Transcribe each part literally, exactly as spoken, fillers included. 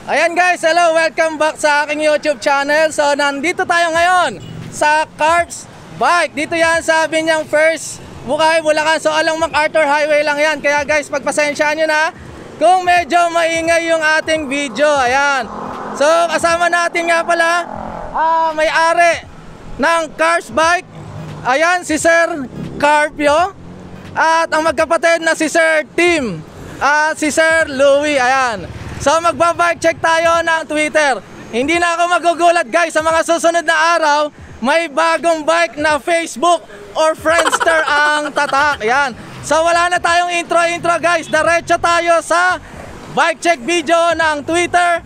Ayan guys, hello, welcome back sa aking YouTube channel. So nandito tayo ngayon sa Carbs Bike. Dito yan sa Binyang First, Bukay, Bulacan. So along MacArthur Highway lang yan. Kaya guys, pagpasensyaan nyo na kung medyo maingay yung ating video. Ayan. So kasama natin nga pala uh, may-ari ng Carbs Bike. Ayan, si Sir Carpio. At ang magkapatid na si Sir Tim at si Sir Louie. Ayan. So magbabike check tayo ng Twitter. Hindi na ako magugulat guys, sa mga susunod na araw may bagong bike na Facebook or Friendster ang tatak. Yan. So wala na tayong intro intro guys. Diretso tayo sa bike check video ng Twitter.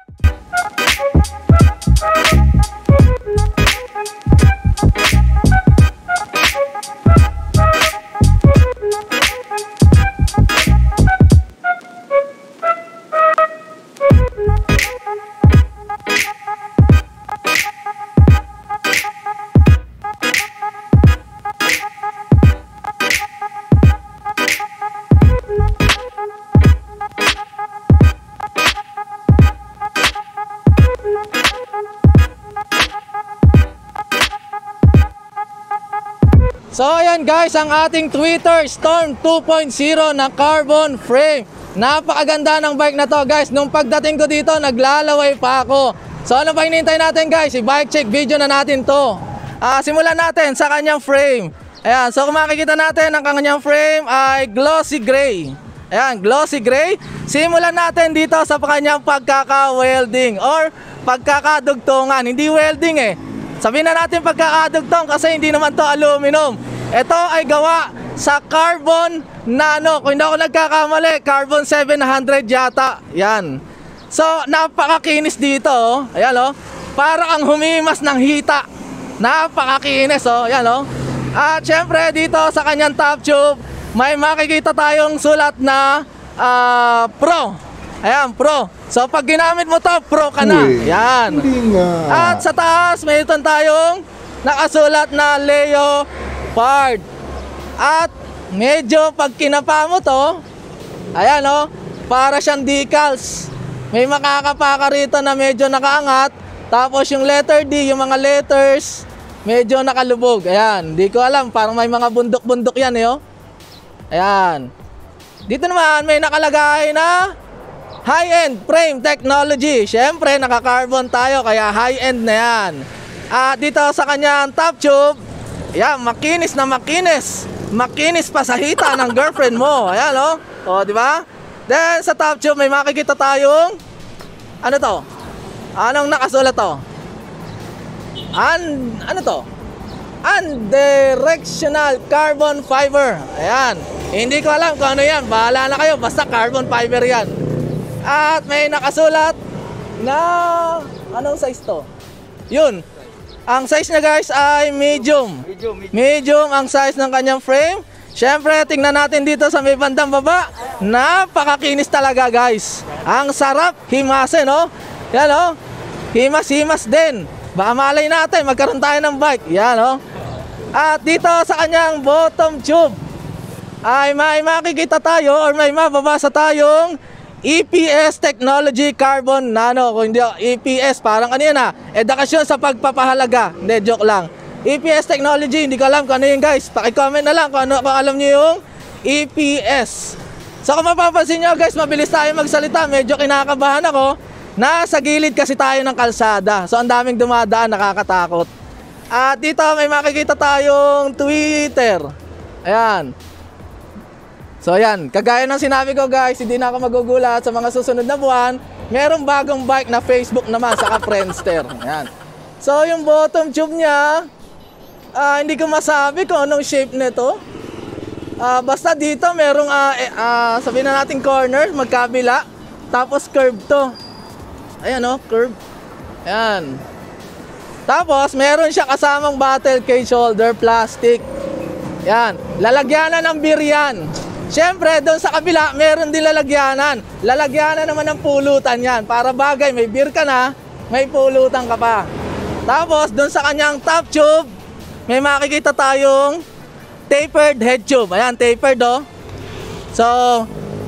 So ayan guys, ang ating Twitter Storm two point oh na carbon frame. Napakaganda ng bike na to guys. Nung pagdating ko dito, naglalaway pa ako. So ano pa hinihintay natin guys? I-bike check video na natin to. uh, Simulan natin sa kanyang frame. Ayan, so kung makikita natin, ang kanyang frame ay glossy gray. Ayan, glossy gray. Simulan natin dito sa kanyang pagkaka-welding or pagkakadugtungan. Hindi welding eh, sabihin na natin pagkakadugtong kasi hindi naman to aluminum. Ito ay gawa sa carbon nano. Kung hindi ako nagkakamali, carbon seven hundred yata. Yan. So napakakinis dito oh. Ayan oh. Para ang humimas ng hita. Napakakinis oh. Ayan oh. At syempre dito sa kanyang top tube, may makikita tayong sulat na uh, Pro. Ayan, Pro. So pag ginamit mo to, Pro ka na. Uy, yan. At sa taas, mayroon tayong nakasulat na Leopard. At medyo pag kinapa mo to, ayan o, oh, para siyang decals. May makakapa ka rito na medyo nakaangat. Tapos yung letter D, yung mga letters, medyo nakalubog. Ayan, di ko alam, parang may mga bundok-bundok yan eh oh. Ayan. Dito naman may nakalagay na high-end frame technology. Siyempre, naka-carbon tayo, kaya high-end na yan. At dito sa kanyang top tube, yan, makinis na makinis. Makinis pa sa hita ng girlfriend mo. Ayan, oh. O, di ba? Then, sa top tube, may makikita tayong, ano to? Anong nakasulat to? An, ano to? Undirectional carbon fiber. Ayan. Hindi ko alam kung ano yan. Bahala na kayo. Basta carbon fiber yan. At may nakasulat na anong size to? Yun. Ang size niya guys ay medium. Medium, medium. Medium ang size ng kanyang frame. Siyempre, tingnan natin dito sa may bandang baba. Napakakinis talaga guys. Ang sarap himasin, no? Yan, no? Himas-himas din. Baka malay natin, magkaroon tayo ng bike. Yan, no? At dito sa kanyang bottom tube ay may makikita tayo or may mababasa tayong E P S Technology Carbon Nano. Kung hindi E P S, parang ano yan ha, edukasyon sa pagpapahalaga. Hindi, joke lang. E P S Technology, hindi ko alam kung ano yun guys. Paki-comment na lang kung, ano, kung alam nyo yung E P S. So kung mapapansin nyo guys, mabilis tayo magsalita. Medyo kinakabahan ako. Nasa gilid kasi tayo ng kalsada. So ang daming dumadaan, nakakatakot. At dito may makikita tayong Twitter. Ayan. So ayan, kagaya ng sinabi ko guys, hindi na ako magugulat sa mga susunod na buwan. Merong bagong bike na Facebook naman, saka Friendster. Ayan. So yung bottom tube niya, uh, hindi ko masabi kung anong shape nito. Uh, basta dito merong, uh, uh, sabihin na natin corner, magkabila. Tapos curve to. Ayan o, oh, curve. Ayan. Tapos meron siya kasamang battle cage holder, plastic. Ayan, lalagyanan ng beer yan. Siyempre, doon sa kabila, meron din lalagyanan. Lalagyanan naman ng pulutan yan. Para bagay, may beer ka na, may pulutan ka pa. Tapos, doon sa kanyang top tube, may makikita tayong tapered head tube. Ayan, tapered oh. So,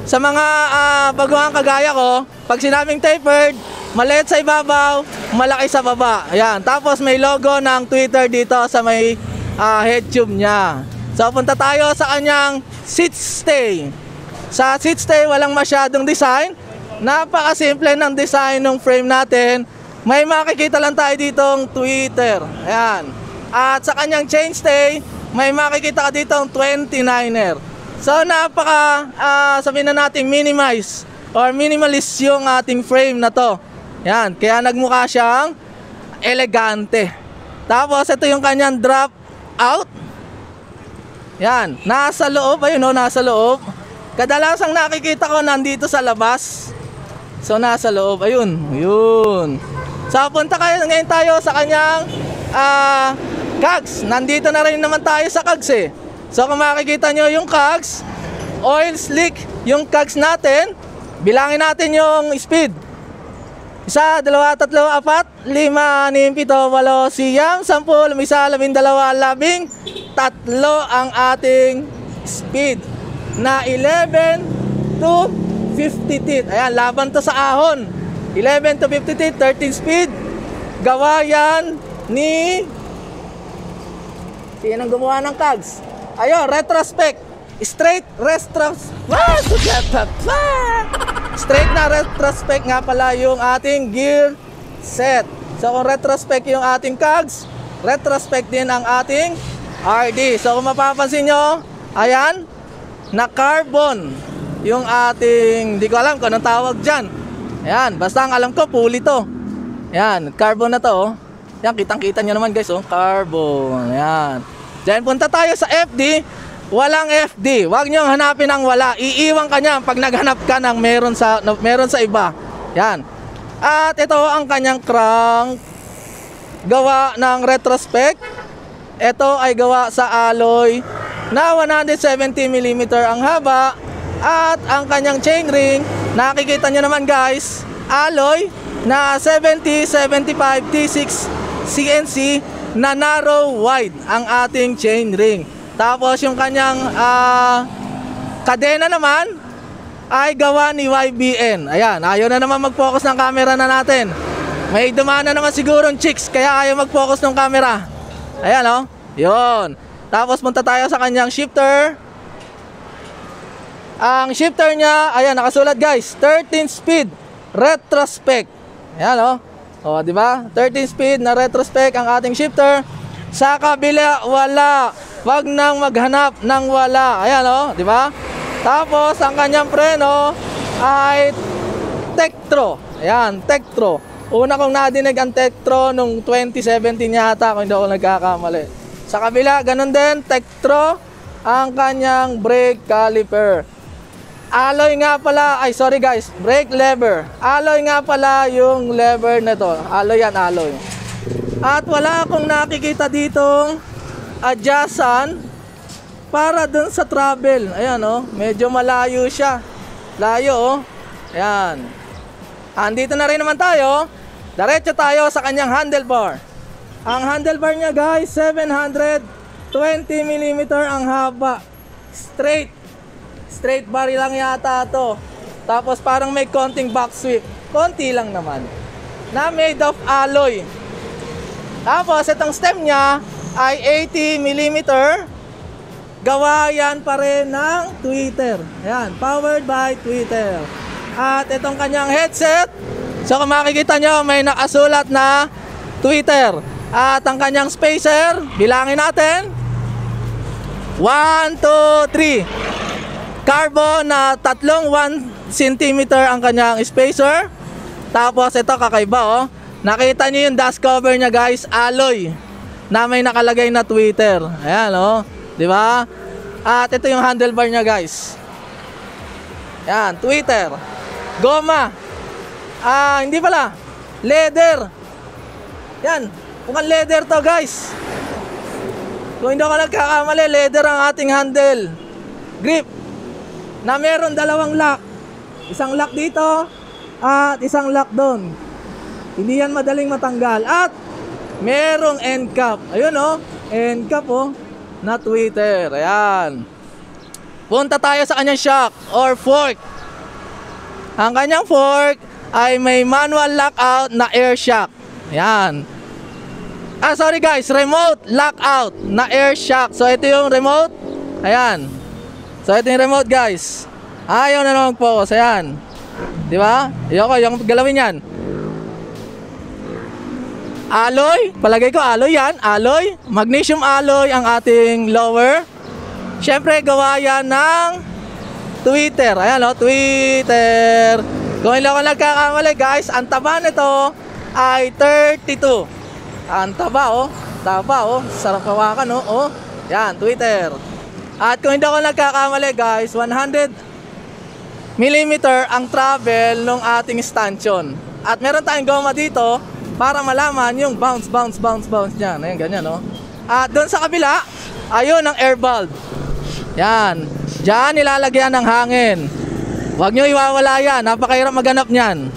sa mga uh, baguhang kagaya ko, pag sinabing tapered, maliit sa ibabaw, malaki sa baba. Ayan. Tapos may logo ng Twitter dito sa may uh, head tube niya. So punta tayo sa kanyang seat stay. Sa seat stay, walang masyadong design. Napakasimple ng design ng frame natin. May makikita lang tayo ditong Twitter. Ayan. At sa kanyang chainstay, may makikita ka ditong twenty-niner. So napaka, uh, sabihin na natin minimize or minimalist yung ating frame na to. Ayan. Kaya nagmukha siyang elegante. Tapos ito yung kanyang drop out. Ayan. Nasa loob. Ayun o, nasa loob. Kadalasang nakikita ko nandito sa labas. So nasa loob, ayun, ayun. So punta kayo ngayon tayo sa kanyang uh, cogs. Nandito na rin naman tayo sa cogs eh. So kung makikita nyo yung cogs, oil slick yung cogs natin. Bilangin natin yung speed. Isa, dalawa, tatlo, apat, lima, anim, pito, walo, siyam, sampu, labisa, labindalawa, labing tatlo ang ating speed na eleven to fifty teeth. Ayan, laban to sa ahon. eleven to fifty teeth, thirteen speed. Gawa yan ni... Sino ang gumawa ng cogs? Ayun, retrospect. Straight retros... Straight na retrospect nga pala yung ating gear set. So kung retrospect yung ating cogs, retrospect din ang ating R D. So kung mapapansin nyo, ayan, na carbon yung ating, di ko alam kung anong tawag dyan. Ayan, basta ang alam ko, pulley to. Ayan, carbon na to. Oh. Ayan, kitang-kita nyo naman guys, oh, carbon. Ayan. Diyan, punta tayo sa F D. Walang F D. Huwag nyo hanapin ang wala. Iiwan ka niya pag naghanap ka ng meron sa, meron sa iba. Ayan. At ito ang kanyang crank. Gawa ng retrospect. Ito ay gawa sa alloy na one hundred seventy millimeter ang haba. At ang kanyang chainring, nakikita nyo naman guys, alloy na seventy seventy-five T six C N C na narrow wide ang ating chainring. Tapos yung kanyang uh, kadena naman ay gawa ni Y B N. Ayan, ayaw na naman mag-focus ng camera na natin. May dumaan na naman siguro ng chicks kaya ayaw mag-focus ng camera. Ayan o, oh. Yun. Tapos punta tayo sa kanyang shifter. Ang shifter niya, ayan, nakasulat guys, thirteen speed retrospect. Ayan o. O, di ba? thirteen speed na retrospect ang ating shifter. Sa kabila, wala. Wag nang maghanap ng wala. Ayan o, di ba? Tapos, ang kanyang preno ay Tektro. Ayan, Tektro. Una kong nadinig ang Tektro nung twenty seventeen yata, kung hindi ako nagkakamali. Sa kabila, ganun din, Tektro ang kanyang brake caliper. Alloy nga pala, ay sorry guys, brake lever. Alloy nga pala yung lever na to. Alloy yan, alloy. At wala akong nakikita ditong adjustan para dun sa travel. Ayan oh, medyo malayo siya. Layo oh. Ayan. Andito na rin naman tayo. Diretso tayo sa kanyang handlebar. Ang handlebar niya guys, seven hundred twenty millimeter ang haba. Straight. Straight bar lang yata to. Tapos parang may konting back sweep. Konti lang naman. Na made of alloy. Tapos itong stem niya ay eighty millimeter. Gawa yan pa rin ng Twitter. Ayan, powered by Twitter. At itong kanyang headset. So kung makikita nyo, may nakasulat na Twitter. At ang kanyang spacer, bilangin natin. one, two, three. Carbon na tatlong one centimeter ang kanyang spacer. Tapos ito kakaiba oh. Nakita niyo yung dust cover niya guys, alloy na may nakalagay na Twitter. Ayan oh, di ba? At ito yung handlebar niya guys. Ayan, Twitter. Goma. Ah, hindi pala. Leather. Yan, mukhang leather to guys. Kung hindi ako nagkakamali, leather ang ating handle. Grip na meron dalawang lock. Isang lock dito at isang lock doon. Hindi yan madaling matanggal. At merong end cap. Ayun oh, end cap oh, na Twitter. Ayan. Punta tayo sa kanyang shock or fork. Ang kanyang fork ay may manual lockout na air shock. Yan. Ah, sorry guys, remote lockout na air shock. So ito yung remote. Ayan. So ito yung remote guys. Ayaw na naman po. So ayan. Di ba? Ayoko, yung galawin yan. Alloy. Palagay ko alloy yan. Alloy. Magnesium alloy ang ating lower. Siyempre gawa yan ng Twitter. Ayan o, Twitter. Kung hindi ako nagkakamali guys, ang taba nito ay thirty-two. Ang taba oh, taba oh, sarap hawakan oh, oh. Yan, Twitter. At kung hindi ako nagkakamali guys, one hundred millimeter ang travel ng ating stanchion. At meron tayong goma dito para malaman yung bounce, bounce, bounce, bounce niyan. Ayan, ganyan oh. At doon sa kabila, ayun ang air valve. Yan, diyan nilalagyan ng hangin. Huwag nyo iwawala yan, napakahirap maghanap niyan.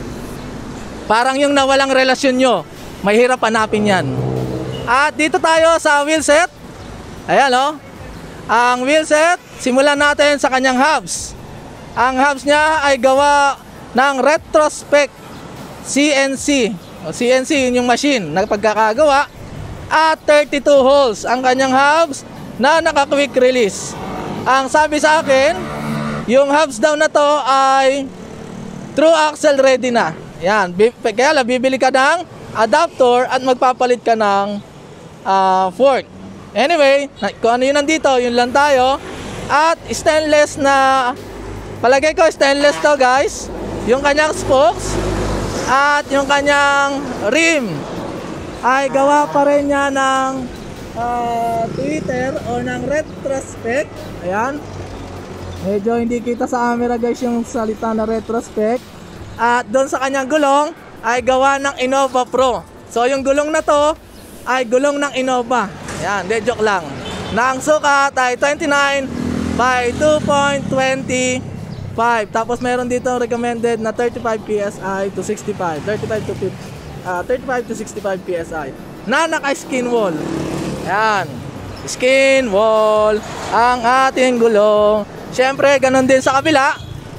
Parang yung nawalang relasyon nyo, mahirap hanapin yan. At dito tayo sa wheelset. Ayan o, ang wheelset, simulan natin sa kanyang hubs. Ang hubs niya ay gawa ng retrospect C N C. O, C N C yun yung machine na pagkakagawa. At thirty-two holes ang kanyang hubs na naka-quick release. Ang sabi sa akin, yung hubs daw na to ay true axle ready na. Yan, kaya lang bibili ka ng adapter at magpapalit ka ng uh, fork. Anyway, kung ano yun nandito, yun lang tayo. At stainless na, palagay ko stainless to guys. Yung kanyang spokes at yung kanyang rim ay gawa pa rin niya ng uh, Twitter o ng retrospect. Ayan. Medyo hindi kita sa camera guys yung salita na retrospect. At doon sa kanyang gulong ay gawa ng Innova Pro. So yung gulong na to ay gulong ng Innova. Yan, de joke lang. Na ang sukat ay twenty-nine by two point two five. Tapos meron dito recommended na thirty-five P S I to sixty-five. thirty-five to fifty, uh, thirty-five to sixty-five P S I. Na naka-skin wall. Yan. Skin wall ang ating gulong. Siyempre, ganun din sa kabila.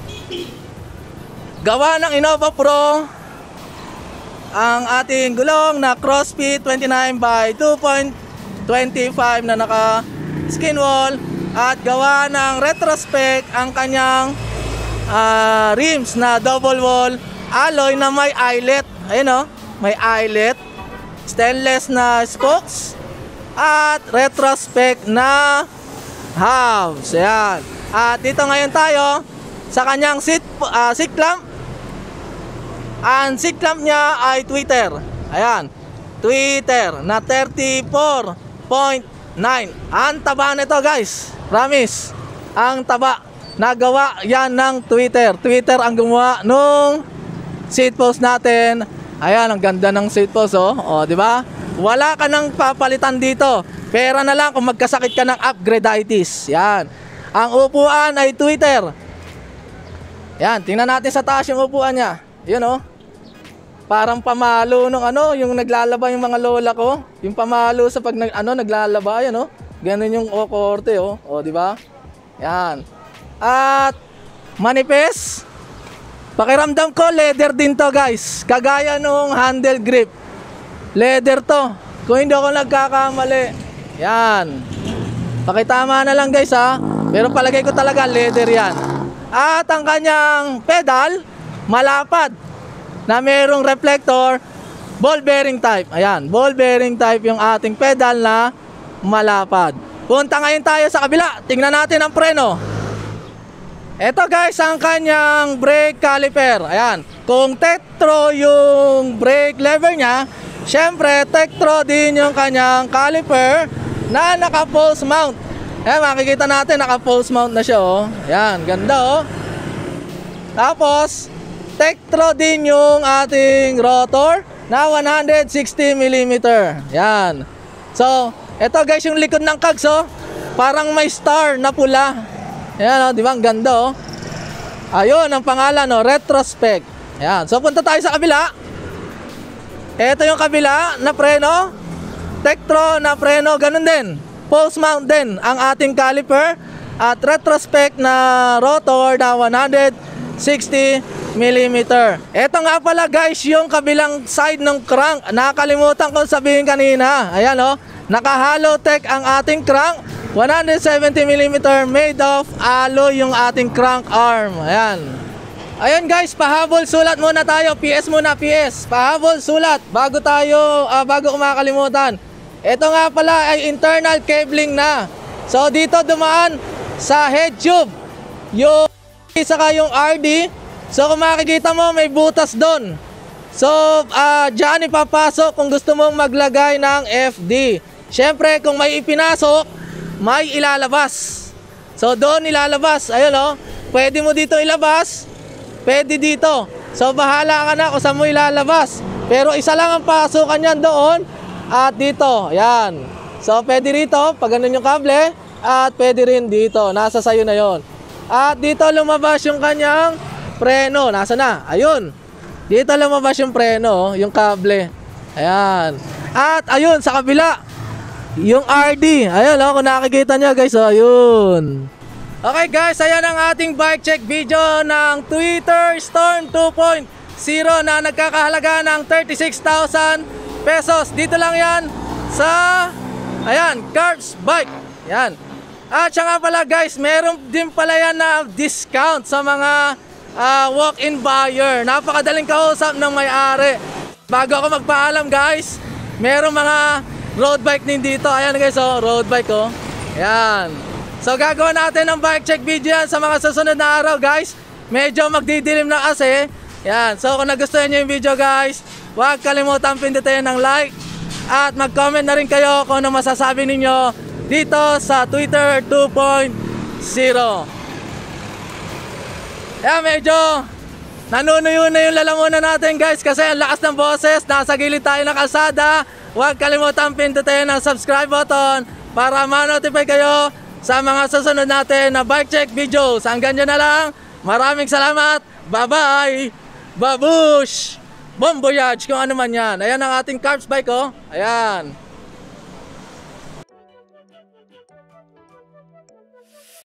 Gawa ng Innova Pro ang ating gulong na CrossFit twenty-nine by two point two five na naka skin wall. At gawa ng retrospect ang kanyang uh, rims na double wall alloy na may eyelet. Ayun o, may eyelet. Stainless na spokes. At retrospect na hubs. Ayan. At dito ngayon tayo sa kanyang seat, uh, seat clamp. Ang seat clamp niya ay Twitter. Ayan, Twitter na thirty-four point nine. Ang taba nito guys, promise. Ang taba, nagawa yan ng Twitter. Twitter ang gumawa nung seat post natin. Ayan, ang ganda ng seat post oh. O, di ba? Wala ka nang papalitan dito. Pera na lang kung magkasakit ka ng upgrade-itis. Yan. Ang upuan ay Twitter. Yan, tingnan natin sa taas yung upuan niya. Yun oh. Parang pamalo nung ano, yung naglalaba yung mga lola ko. Yung pamalo sa pag nag, ano, naglalaba, yan oh. Ganun yung okorte oh. O, di ba? Yan. At manifest. Pakiramdam ko leather din to guys. Kagaya nung handle grip. Leather to. Kung hindi ako nagkakamali. Yan. Pakitama na lang guys ha. Pero palagay ko talaga leather yan. At ang kanyang pedal, malapad. Na merong reflector, ball bearing type. Ayan, ball bearing type yung ating pedal na malapad. Punta ngayon tayo sa kabila. Tingnan natin ang preno. Ito guys ang kanyang brake caliper. Ayan, kung Tektro yung brake lever niya, syempre Tektro din yung kanyang caliper na naka-pulse mount. Ayan, makikita natin naka-pulse mount na siya oh. Ayan, ganda oh. Tapos Tektro din yung ating rotor na one hundred sixty millimeter. Yan. So, ito guys yung likod ng cogs oh. Parang may star na pula. Yan oh, di ba? Ang ganda oh. Ayun ang pangalan oh, retrospect. Yan. So, punta tayo sa kabila. Ito yung kabila na preno. Tektro na preno, ganun din. Pulse mount din ang ating caliper. At retrospect na rotor na one hundred sixty millimeter. Ito nga pala guys yung kabilang side ng crank. Nakalimutan ko sabihin kanina. Ayan oh, naka-hollow tech ang ating crank. one seventy millimeter made of alloy yung ating crank arm. Ayan. Ayun guys, pahabol sulat muna tayo. P S muna, P S. Pahabol sulat bago tayo, uh, bago ko makakalimutan. Ito nga pala ay internal cabling na. So dito dumaan sa head tube yung saka yung R D. So kung makikita mo may butas doon. So uh, dyan ipapasok kung gusto mong maglagay ng F D. Siyempre kung may ipinasok, may ilalabas. So doon ilalabas. Ayun oh. Pwede mo dito ilabas. Pwede dito. So bahala ka na kung saan mo ilalabas. Pero isa lang ang pasukan yan doon. At dito. Yan. So pwede rito. Pag ganun yung kable. At pwede rin dito. Nasa sayo na yon. At dito lumabas yung kanyang preno. Nasa na? Ayun. Dito lumabas yung preno. Yung kable. Ayan. At ayun sa kabila. Yung R D. Ayun oh, kung nakikita nyo guys. Oh, ayun. Okay guys, ayan ang ating bike check video ng Twitter Storm two point oh na nagkakahalaga ng thirty-six thousand pesos. Dito lang yan sa, ayan, Carbs Bike. Yan. At siya nga pala guys, meron din pala yan na discount sa mga uh, walk-in buyer. Napakadaling kausap ng may-ari. Bago ako magpaalam guys, meron mga road bike din dito. Ayan guys, oh, road bike oh. Ayan. So gagawa natin ng bike check video yan sa mga susunod na araw guys. Medyo magdidilim na kasi. Yan. So kung nagustuhan nyo yung video guys, huwag kalimutan pindutin ng like. At mag-comment na rin kayo kung ano masasabi ninyo dito sa Twitter two point oh. Yan, medyo nanunuyo na yung lalamunan natin guys kasi ang lakas ng boses. Nasa gilid tayo ng kalsada. Huwag kalimutan pindutin ang subscribe button para ma-notify kayo sa mga susunod natin na bike check videos. Hanggang dyan na lang. Maraming salamat. Bye-bye. Babush. Bon voyage kung ano man yan. Ayan ang ating Carbs Bike oh. Ayan.